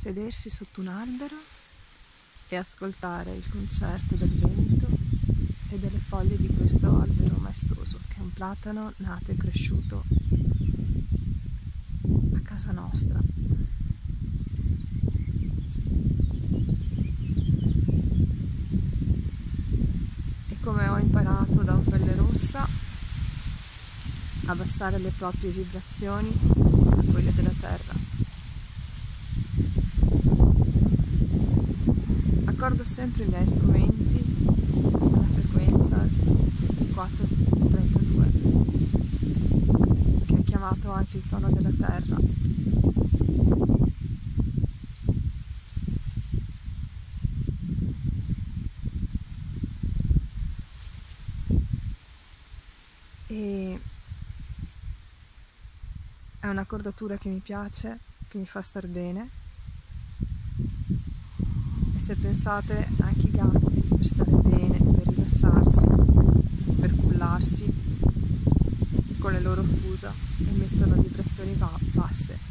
sedersi sotto un albero e ascoltare il concerto del vento e delle foglie di questo albero maestoso, che è un platano nato e cresciuto a casa nostra. E come ho imparato da un pelle rossa, abbassare le proprie vibrazioni a quelle della terra. Accordo sempre i miei strumenti alla frequenza 2432, che è chiamato anche il tono della terra. E è un'accordatura che mi piace, che mi fa star bene. E se pensate anche i gatti, per stare bene, per rilassarsi, per cullarsi con le loro fusa, emettono vibrazioni basse.